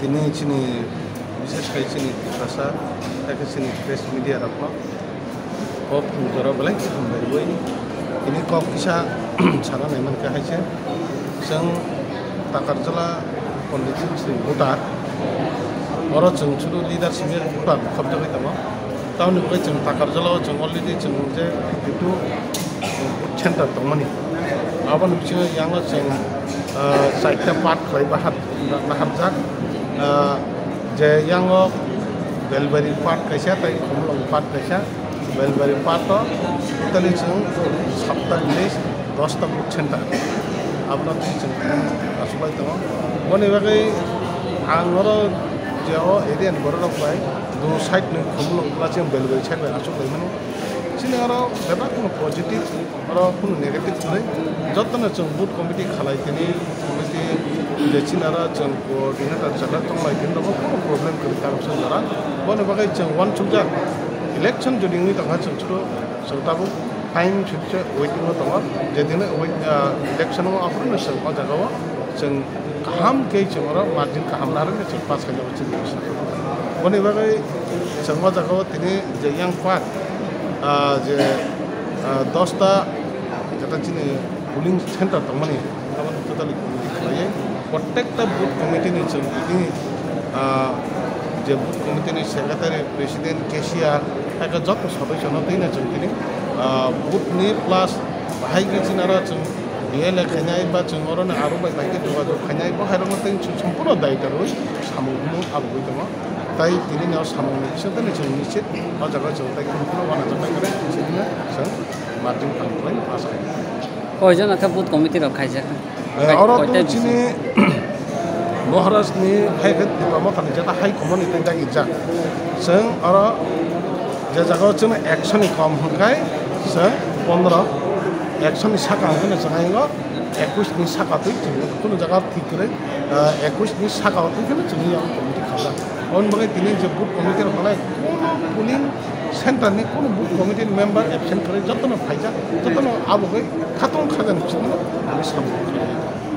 তিনি চিনি বিশেষ করে চিনি ভাষা তাকে চিনি প্রেস মিডিয়া রাখা কপ জরা বেলায় বই ini kop kisah cara neman ke haise जों ताकारजला पण्डित श्री भुटान और जों सुरु लिडारशिप भुटान खाबजाबाय दङ टाउननिफ्राय जों ताकारजलाव जों अलरेडि जों जे जितु सेन्टार दङमोन आबान बिथिङाव याङो जों साइटटा पार्ट खालाय बाहाबजाक जे याङो बेलबारि पार्ट खायसा ताय खमलं पार्ट खायसा बेलबारि पार्टआव टोटालि जों 7टा भिलेज 10टा बुथ सेन्टार আপনার আসলে তোমার মনে বাকি আঙর যে এরিয়ান বড় পাই দু সাইড নয় খুমলা जों बेलबारि साइड আসলে মানে চিনি আর বেবা কোনো পজিটিভ আর কোনো নেগেটিভ নয় যতন जों बुथ कमिटि खालायतेनि कमिटि যে চিনারা जों कोअर्डिनेटर जागा तंलायतेन दङ কোনো प्रब्लेम करि कामसन जरा मने बाकी जों वान सुबजा इलेक्शन जुदिनि दङ जों दाबो टाइम सुबजा वेटिंग दङ जेदिनो इलेक्शन आफ्टर जों मा जागाव जों गाहाम के जों मार्जिन गाहाम लानानै जों पास खालामनो जों मने बाकी जों मा जागाव तिनि जे यां पार्ट जे 10टा যেটা চিনি পুলিং সেন্টার দङमोन गाबोन टोटालि कमिटि खालायो प्रत्येकटा बुथ कमिटिनि जों बिदिनो जे बुथ कमिटिनि सेक्रेटारि प्रेसिडेन्ट केशियार ताका जत सदस्य दैना जों दिनै बुथनि प्लास बाहायगे चिनारा जों बिएलए खायनाय बा जों अरनो आरो बायदि जगाजग खायनाय बाहायरनो जों सम्पूर्ण दायित्व सामूहनि आबुगै दङ ताई दिनैनाव सामूहनि बिसोरनि जों निश्चित जागा जों ताई सम्पूर्ण बाना जाबाय करे बिसोरनो जों मार्जिन खालामनाय पास खालामो কয়জন আছে বুথ কমিটির খাইছে और चिनी महाराष्ट्रनि हाइगेट डिपार्टमेन्टआव थानाय जेटा हाइ कमिटि दागि जा जों और जे जागाव जों एक्सननि कम होनखाय जों 15 एक्सननि साका होनो जों 21 नि साका तै जों कोनो जागा ठीक करे 21 नि साका तै जों याव कमिटि खाला अन बगे दिनै जे बुथ कमिटि खालाय कोनो पुलिं सेन्टारनि कोनो बुथ कमिटि मेम्बार एबसेन्ट करे जतन फाइजा जतन आबुगै खातन खाजान बिसोरनो सामु